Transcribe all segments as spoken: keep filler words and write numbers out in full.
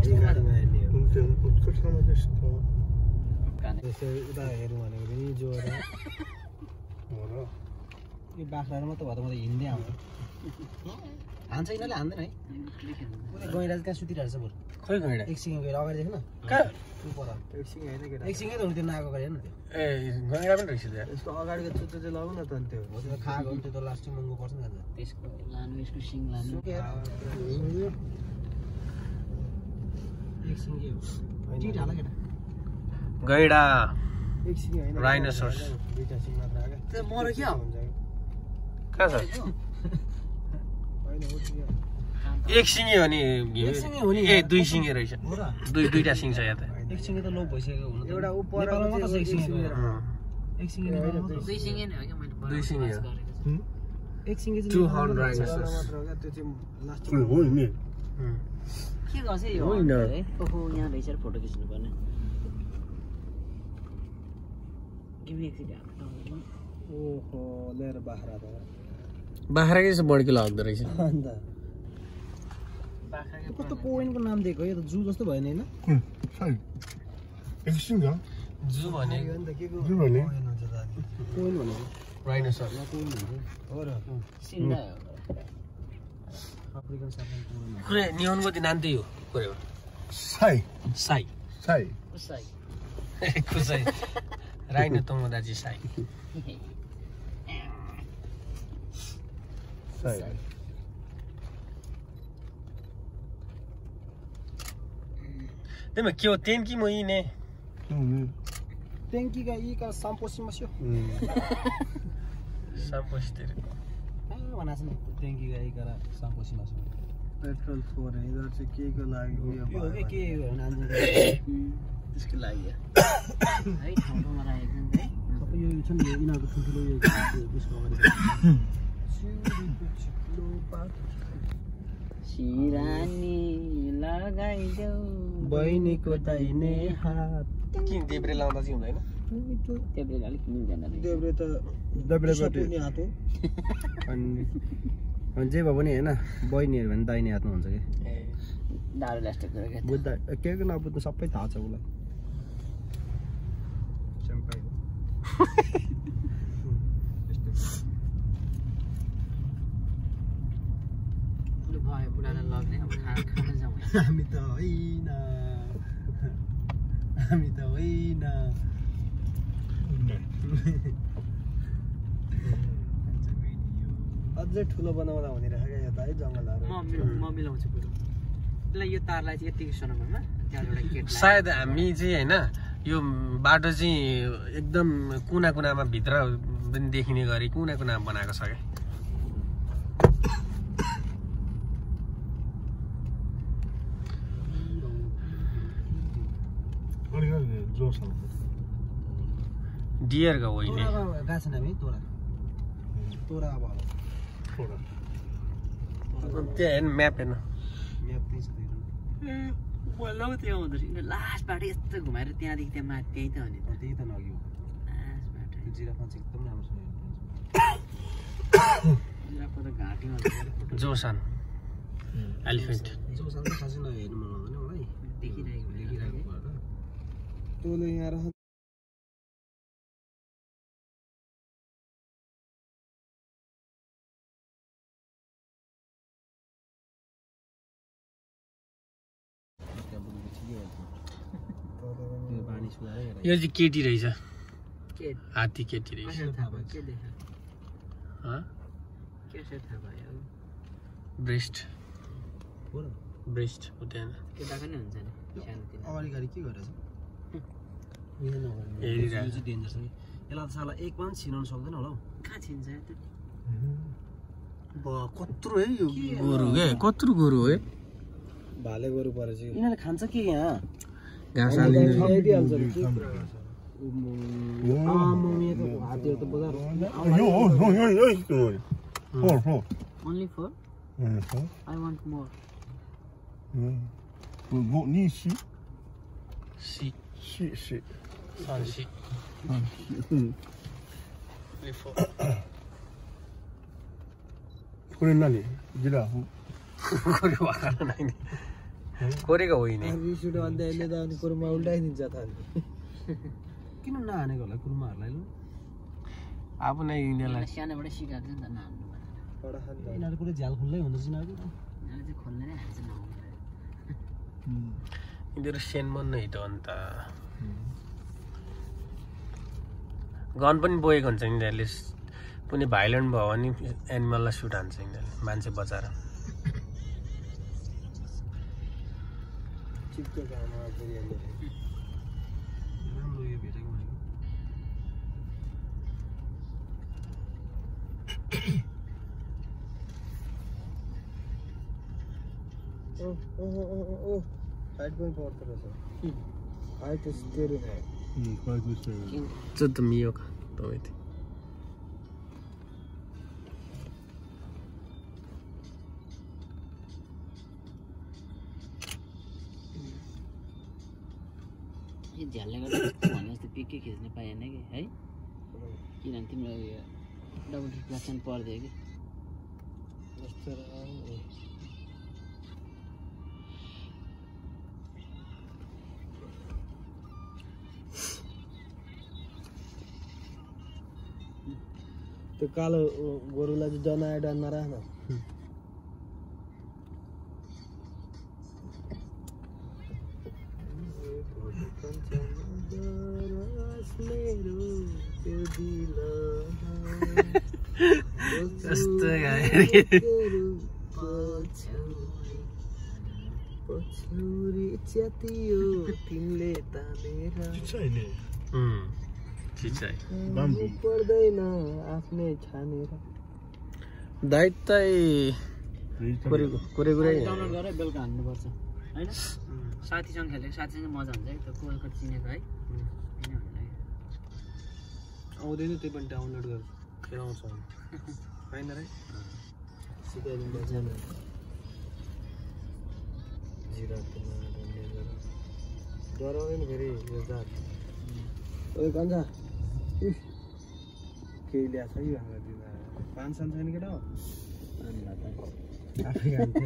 उत्कर्षमा त्यस्तो त्यसै उता हेरौँ भनेको नि जोर हो र यो बाख्राहरू मात्रै भयो त म त हिँड्दै आउँछु हान्छ यिनीहरूले हान्दैन है पुरै गैँडा त्यहाँ सुतिरहेको छ बरु खै गैँडा एकसिङ गएर अगाडि देख्न कहाँ उपर एकसिङ होइन केटा एकसिङै त हुनु त्यो नाको अगाडि हेर्नु त्यो ए गैँडा पनि रहेछ त्यहाँ यसको अगाडिको चुच्चो चाहिँ लगाउन त अनि त्यो हो त्यो खाएको हो त्यो त लास्टै महँगो पर्छ नि त त्यसको लानु यसको सिङ लानु एकसिङ के हो चिट हाल केटा गैँडा एकसिङ होइन राइनोसरस दुईटा सिङ मात्र आगे त्यो मर के हो कहाँ छ एक सिङे हो नि ए दुई सिङे रहेछ दुई दुईटा सिङ छ यहाँ त एक सिङे त लोप भइसक्यो हुन एउटा ऊपर नेपालमा त एक सिङे एक सिङे नेपालमा त दुई सिङे नै हो के मैले दुई सिङे हो एक सिङे चाहिँ दुई हर्न राइनोसरस मात्र हो के त्यो चाहिँ लास्ट हो नि के गर्छ यो है ओहो यहाँ रहेछ फोटो खिच्नु पर्ने गिमी एक्सिडेन्ट ओहो लेर बाख्रा त बाख्रा के चाहिँ बढी किलो लाग्दो रहेछ अन्त बाख्रा कस्तो पोइन्टको नाम दिएको यो त जू जस्तो भयो नि हैन सही एकछिन हो जू भने नि त के को जू भने पोइन्ट भनेको राइनोसरस या पोइन्ट हुन्छ हो र सिन्डा अफ्रिकन साफारी पोइन्ट कुरे नियनको दिन नाम त्यही हो कुरे हो साई साई साई साई कुसाई राइनो तोमोदाजी साईでも今日天気もいいね。うん。天気がいいから散歩しましょう。うん。散歩してる。ああ、話すね。天気がいいから散歩しましょう。पेट्रोल थोर है इधर से के को लागि यो के के नाम त्यसको लागि है ठाउँमा राखेको नि है सबै यो छ नि यिनीहरुको ठुलो यो त्यसको अगाडि सिरानी लगाइदेऊ बहिनीको दाहिने हात किन देब्रे लाउँदा चाहिँ हुँदैन देब्रे अलिक मिल्दैन देब्रे त देब्रेबाट नि हात हो अनि अनि जे भए पनि हैन बहिनीहरु भने दाहिने हातमा हुन्छ के ए दारु लास्टिक गरे के बुझ्दा के के नबुझ्नु सबै थाहा छ उलाई चम्पाइ भाइ बुढाले लग्ने अब खाना खान जाउँ हामी त होइन हामी त होइन अझै ठुलो बनाउँदा हुने रहेछ क्या यता है जङ्गलहरु म म मिलाउँछु पुरो त्यसलाई यो तारलाई चाहिँ यतिकै सनाउनुमा त्यहाँबाट केट सायद हामी चाहिँ हैन यो बाटो चाहिँ एकदम कुना कुनामा भित्र पनि देखिने गरी कुना कुनामा बनाएको छ के डियर का होइन गाछ नाम है तोरा तोरा अब तोरा त्यो हेर्नु म्याप हेर्नु म्याप त्यही छ बोल्नु त्यो हुँदो रहेछ लास्ट बाटो यस्तो घुमाएर त्यहाँदेखि त्यहाँ माथि त्यही त हो नि त्यही त नग्यो लास्ट बाटो जिराफमा चाहिँ एकदम राम्रो छ जिराफको त घाँटीमा जोसान एलिफेन्ट जोसान त खासै नहेर्नु मन लाग्दैन मलाई देखिरहेको देखिरहेको तोले यहाँ रह यो चाहिँ केटी रहेछ हात्ती केटी रहेछ ब्रेस्ट ब्रेस्ट हो त्यहाँ केटाको नि हुन्छ नि अगाडि गाडी के गरेछ हेरिरहेको डेन्जर छ यसलाई त साला एक पनि छिनाउनु सक्दैन होला हौ कहाँ छिन्छ कत्रो है यो गोरु के कत्रो गोरु है भाले गोरु परेछ यिनीहरूले खान्छ के यहाँ घाँस हालिदिन्छ Only four? I want more. Ni si. Si. Si si. San si. Only four. これ何？ジラフ。これわからないね。 कोरेको होइन रिस उठ्यो भने त यसले त अनि कुरोमा उल्टाइदिन्छ त अनि किन नहानेको होला कुरोमाहरूलाई लु आफू नै यिनीहरूलाई सानोबाट सिकाएको नि त नहान्नु भनेर यिनीहरू पुरै झ्याल खुल्लै हुन्छ यिनीहरू यिनीहरूले चाहिँ खोल्ने नै हान्छ नहान्नु यिनीहरू सेनमन नै त अन्त गन पनि बोकेको हुन्छ यिनीहरूले कुनै भाइलेन्ट भयो भने एनिमललाई सुट हान्छ यिनीहरूले मान्छे बचाएर चिप्को काममा फेरि अहिले राम्रो यो भेटेको भनेको ओ ओ ओ ओ फाइट पनि पर्दो रहेछ फाइट स्टेरी है ちょっと見ようか止めて यो झ्यालले गर्दा भने जस्तो पिकै खिच्न पाएन कि है किनभने तिम्रो यो डबल रिफ्लेक्सन पर्दियो कि त्यो कालो गोरुलाई चाहिँ जनाएर डान्ना राख्न कस्तो पछौरी च्यातियो तिमीले तानेर पर्दैन आफ्नै छानेर दाइतै कोरेको कोरेको डाउनलोड गरेर बेलुका हान्नुपर्छ होइन साथीसँग खेलेको साथीसँग मजा हुन्छ है त कोलकट चिनेको है आउँदैन त्यही पनि डाउनलोड गर्छु खेलाउँछ होइन र सिकाइदिन्छ डराउँदैन फेरि यो जात ओ कन्छ केही ल्याएको छ यो हाम्रो दिदा पाँच साल छैन केटा हो आफै खान्छ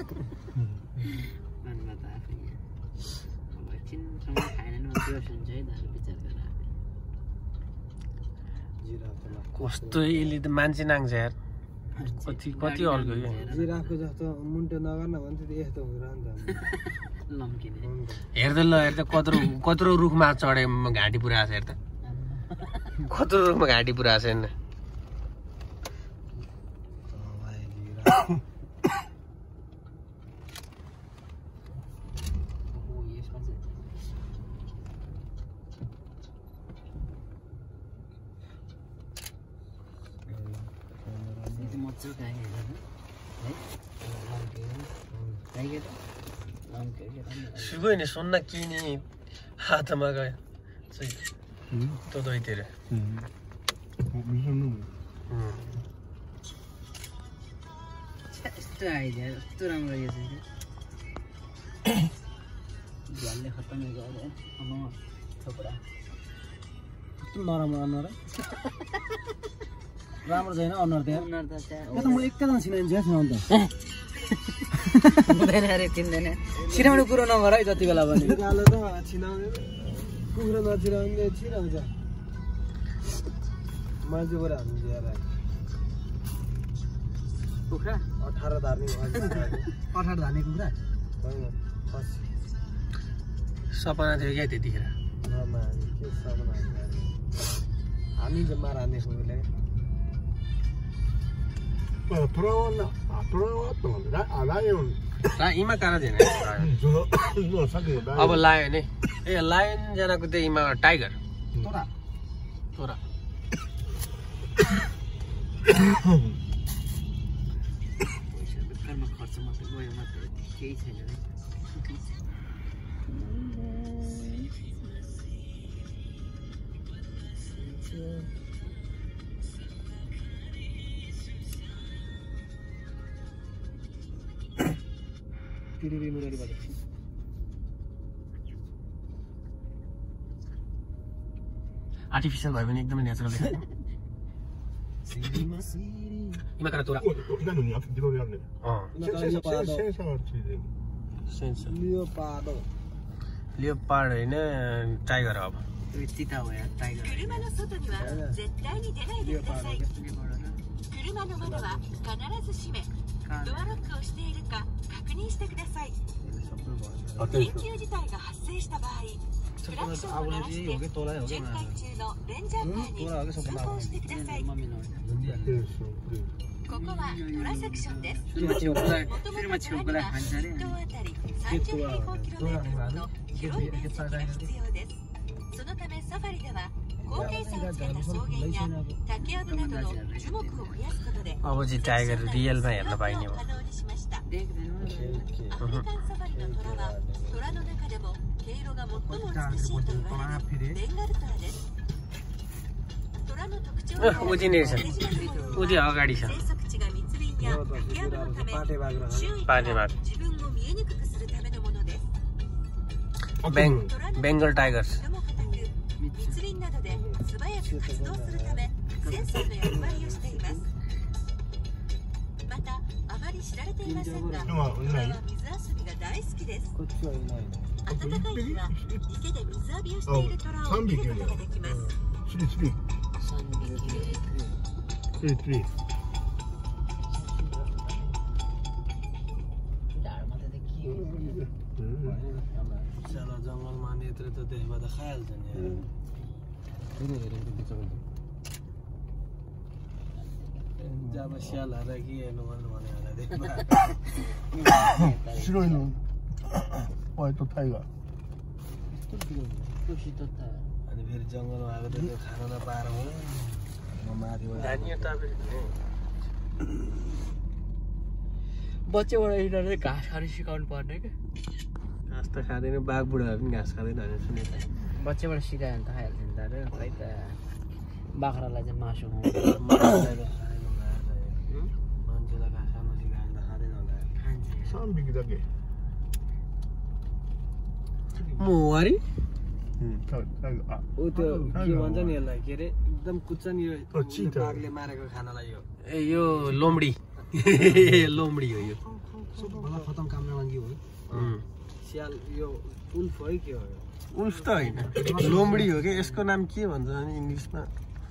त आफै अब एकछिनसँग खाएन भने त्यो सुन्छ है त विचार गरेर कस्तो यसले त मान्छे नाङ्छ यार कति कति अल्को यो जिराफको जस्तो मुन्टो नगर्न भन्थ्यो त यस्तो हुँदो नि त लम्किने हेर्दै ल हेर्दा कत्रो कत्रो रुखमा चढे घाँटी पुऱ्याएको छ हेर्दा कत्रो रुखमा घाँटी पुऱ्याएको छ हेर्न सुगो नि सोन्न किनी हातमा गयो त्यो दैतिर यस्तो आइदियो यस्तो राम्रो यो चाहिँ झ्यालले खत्तमै गऱ्यो थोपडा कस्तो नराम्रो अनुहार राम्रो छैन अनुहार त्यहाँ अनुहार त त म एकैजना छिनाइन्छ यहाँ छिनाउनु त हुँदैन अरे चिन्दैन छिराउने कुरो नगर है जति बेला पनि गालो त छिनाउने कुखुरा नछिराउने छिराउँछ मान्छेबाट हाल्नु दिएर कुखुरा अठार धार्ने अठार धार्ने कुखुरा होइन सपना थियो क्या त्यतिखेर के सपना हामी जम्मा हान्ने कुखुरले इमा कहाँ थिएन अब लायन है ए लायन जनाको त्यो इमा टाइगर तोरा तोरा खर्च मात्रै गयो मात्रै केही छैन आर्टिफिसियल भयो भने एकदमै नेचुरल इमा कहाँ तोरा सेन्सर लियोपार्ड लियोपार्ड होइन टाइगर अब यो चिता हो यार टाइगर 車の外には絶対に出ないでください。車の窓は必ず閉め、ドアロックをしているか確認してください。緊急事態が発生した場合、クラクションを鳴らして巡回中のレンジャーカーに通報してください。ここはトラセクションです。 सुरुमा छेउकोलाई もとも सुरुमा とトラに छेउकोलाई は खान्छ 一 अरे 棟あたりさんじゅう平方キロメートルほど広い面積が必要です。そのためサファリでは高低差をつけた草原や竹やぶなどの樹木を増やすことで अब चाहिँ टाइगर रियलमा हेर्न पाइने हो 可能にしました。 देख्दैन アフリカンサファリのトラはトラの中でも毛色が最も美しいと言われるベンガルトラです。トラの特徴は ऊ चाहिँ रहेछ ऊ चाहिँ अगाडि छ 生息地が密林や竹やぶのため周囲か पाटे ら बाघ 自分を見えにくくするためのものです。 बेङ Bengal tigers とても硬く密林などで素早く活動するためセンサーの役割をしています。またあまり知られていませんがトラは水遊びが大好きです。 こっちはいないの。 暖かい日は池で水浴びをしているトラを見ることができます。 Three, three. 三匹 Three, three. ढाडमा त के साला जङ्गलमा अनि यत्रो त त्यसमा त खाइहाल्छ नि फेरि हेरेको बिचमा जब स्याल हालेर के हेर्नु भन्नु भने होला त्यसमा Shiroi no white tiger. खुसी त त अनि फेरि जङ्गलमा आएको त त्यो खान नपाएर हो माथिबाट बच्चाबाट यिनीहरूले घाँस खानु सिकाउनु पर्ने क्या घाँस त खाँदैन बाघ बुढाहरू पनि घाँस खाँदैन भनेर सुनेको बच्चाबाट सिकायो भने त खाइहाल्छ नि त अरे खै त बाख्रालाई चाहिँ मासु मान्छेलाई घाँस खान सिकायो भने त खाँदैन होला Some big dog. मोहरी Tiger. Ah. ऊ त्यो के भन्छ नि यसलाई के अरे एकदम कुच्छ नि यो Oh, cheetah. बाघले मारेको खानालाई यो ए यो लोमडी लोमडी हो यो बला खतम काम नलागी हो उम्। स्याल यो उल्फ है के हो यो उल्फ त होइन लोमडी हो कि यसको नाम के भन्छ अनि इङ्ग्लिसमा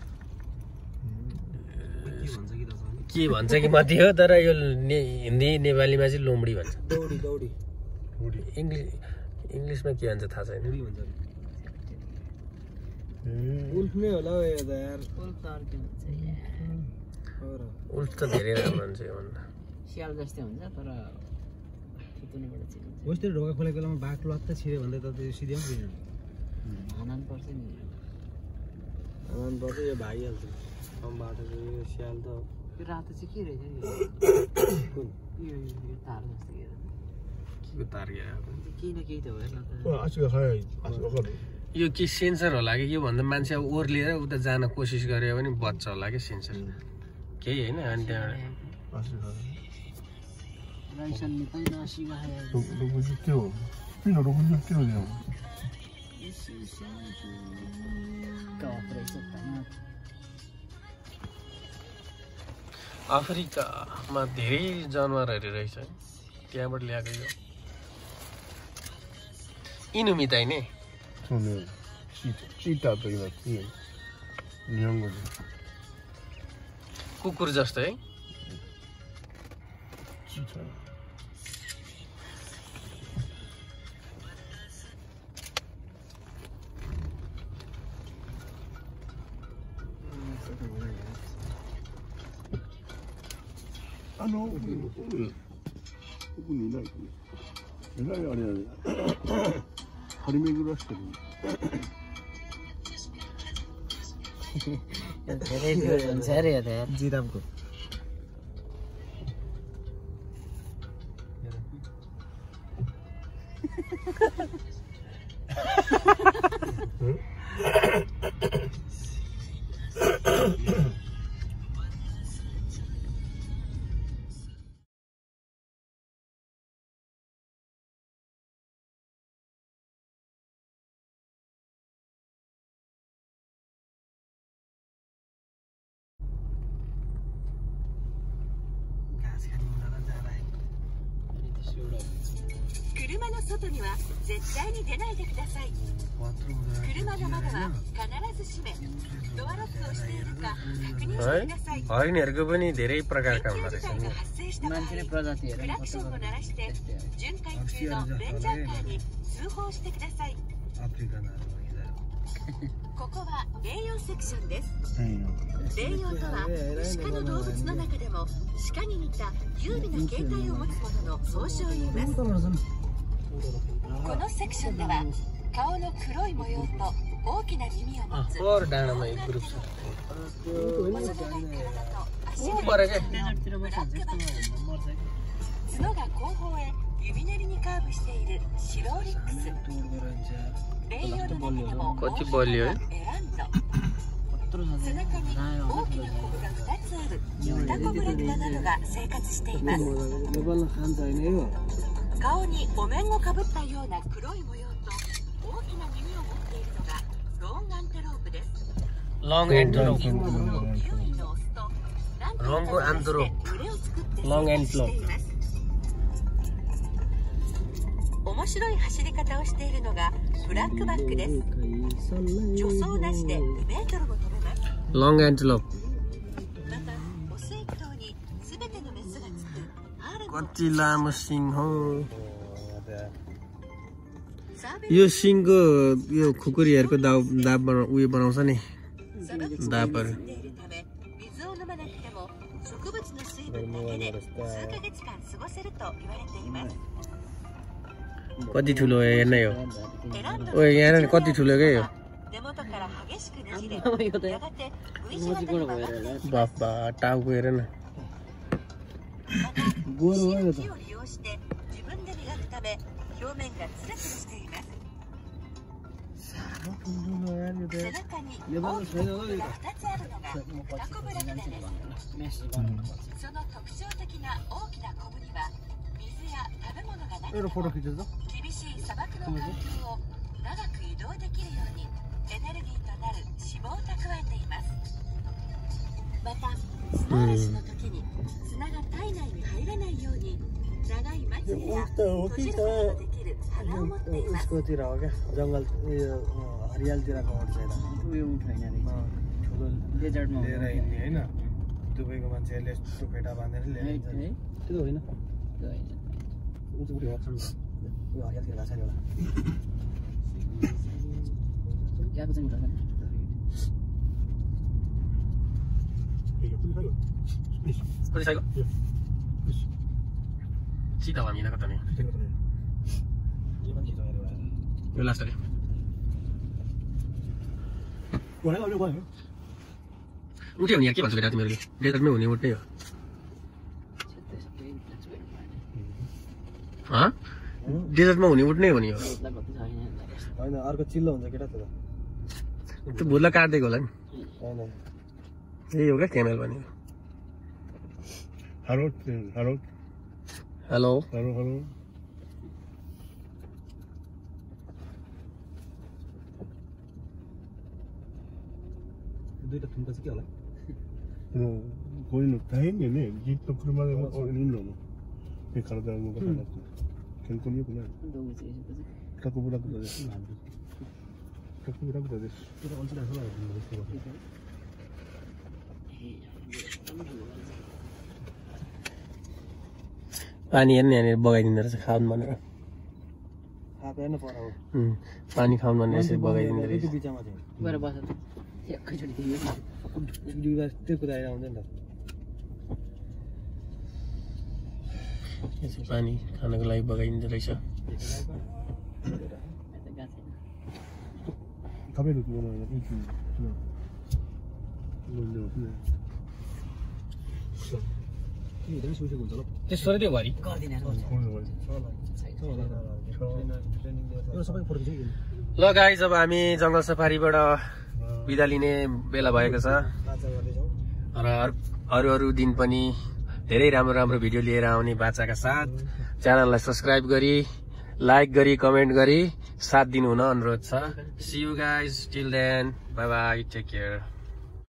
के भन्छ कि दाजु के भन्छ कि मति हो तर यो ने हिन्दी नेपालीमा चाहिँ लोमडी भन्छ दौडी दौडी इङ्ग्लिस इङ्ग्लिसमा के भन्छ थाहा छैन दौडी भन्छ उल्फ नै होला हौ यो त यार हो र उल्फ त धेरै राम्रो हुन्छ योभन्दा स्याल जस्तै हुन्छ तर सुत्नुबाट चिन्छ होस् त्यो ढोका खोलेको बेलामा बाघ लत्त छिर्यो भने त त्यो सिधै पनि पुग्दैन हानान पर्छ नि आमान पर्छ यो भागिहाल्छ कम बाटो चाहिँ यो स्याल त यो रातो चाहिँ के रहेछ नि कुन यो यो तार जस्तो के के तार गएर केही न केही त भयो न त Well, actually, hi. Actually, यो के सेन्सर होला कि यो भन्दा मान्छे अब ओर्लिएर उता जान कोसिस गरे भने बच्छ होला कि सेन्सर केही होइन अनि त्यहाँबाट actually. राइसन निकै नसिगा Look at you. Pino, look at you. अफ्रिकामा धेरै जनावरहरू रहेछ त्यहाँबाट ल्याएको यो इनुमिताइ नै So, no. Cheetah. Cheetah, but you're seeing. Younger. कुकुर जस्तो है Cheetah. I know. Open it like this. It's like out there. How do you make it rush? धेरै त्यो हुन्छ अरे यो त यार जिराफको घाँस खाने उनीहरूलाई जाँदा 車の外には絶対に出ないでください。車の窓は必ず閉め、ドアロックをしているか確認してください。 हरिणहरूको पनि धेरै प्रकारका 緊 हुँदो 急 रहेछ 事態が発生した場合、 मान्छेले प्रजातिहरू クラクションを鳴らして巡回中のレンジャーカーに通報してください。 ここは霊養セクションです。霊養とは鹿の動物の中でも鹿に似た優美な形態を持つものの総称を言います。このセクションでは顔の黒い模様と大きな耳を持つ और डाँडामा एक ग्रुप छ 細長い体と足 ऊ が पर के डेजर्टतिर ブ बस्छ ラックバック、 角が後方へ指練りにカーブしているシローリックス。霊養の中でもこっちボリよ。 エランド、背中に大きなコブがふたつあるユタコブラクダなどが生活しています。顔にお面をかぶったような黒い模様と大きな耳を持っているのがロングアンテロープです。 लङ एन्टलोप キュウリのオスと何ロングアンテロープ、群れを作ってロングアン生テロープ活しています。面白い走り方をしているのがブラックバックです。助走なしでにメートルも飛べます。 लङ एन्टलोप またオス一頭に全てのメスがつくハーレムを कति लामो सिङ हो サーベ यो सिङको यो खुकुरीहरूको दाउ दाब बना उयो बनाउँछ नि 砂漠地帯に दापहरू 住んでいるため水を飲まなくても植物の水分だけで数ヶ月間過ごせると言われています。 कति ठुलो हो हेर्नै हो エランド ओ यहाँ हेर न कति ठुलो के यो 根元から激しくねじれ、 यो त やがて V 字型に曲がっていきます。 बाफा टाउको हेर न また、木を利用して自分で磨くため表面がツルツルしています。背中に大きなコブがふたつあるのがフタコブラクダです。その特徴的な大きなコブには水や食べ物がなくても厳しい砂漠の環境を長く移動できるようにエネルギーとなる脂肪を蓄えています。またスノーレシの時に砂が体内に入らないように長いまつげや閉じることができる鼻を持っています。 उसकोतिर हो क्या जङ्गल यो हरियालतिरको हो चाहिँ उयो उठाइन रहेछ डेजर्टमा लिएर हिँड्ने होइन दुबईको मान्छेहरूले यस्तो फेटा बाँधेर लिएर है हिँड्छ। है त्यो होइन त्यो होइन ऊ चाहिँ उठेको छ नि यो हरियालतिर गएको छ नि एउटा गएको चाहिँ उठाउँदैन कति साइको सिधा भयो मिलाएको त नि यो पनि खिचो हेरेर यो लास्ट अरे गयो अब गयो उठ्यो भने यहाँ के भन्छ बेटा तिमीहरूले डेजर्टमै हुने उठ्नै हो हँ डेजर्टमा हुने उठ्नै हो नि हो होइन अर्को चिल्लो हुन्छ केटा त्यो त्यो भुल्ला काटिदिएको होला नि होइन यही हो क्या क्यामेल भनेको hello hello hello hello hello दुईटा थुम्का चाहिँ के होला कोही न कहीँ नहीं नहीं जीप तो फिर मारे वो नहीं लो ये करता है वो बता रहा खेल को नहीं बोला क्या को बोला कुछ क्या को बोला कुछ त्यो अल्छी लाग्छ होला पानी हेर्ने यहाँनिर बगाइदिँदो रहेछ खाउनु भनेर खाएको हेर्नु पर्यो उम्, पानी खाउनु भनेर यसरी बगाइदिँदो रहेछ त्यो बिचमा चाहिँ गएर बस एकैचोटि तिमी दुई बार त्यो कुदाएर आउँदैन त यसरी पानी खानको लागि बगाइदिँदो रहेछ कभी रुक बोला है एक बोल दो अपने त्यो धेरै सुसेको हुन्छ ल त्यसो त्यो घरि गर्दिन कौन है यो सबै फोटो खिच्यो ल गाइज अब हामी जङ्गल सफारीबाट बिदा लिने बेला भएको छ बाचा गर्दैछौँ र अरू अरू दिन पनि धेरै राम्रो राम्रो भिडियो लिएर आउने बाचाका साथ च्यानललाई सब्सक्राइब गरी लाइक गरी कमेन्ट गरी साथ दिनु हुन अनुरोध छ see you guys till then bye bye take care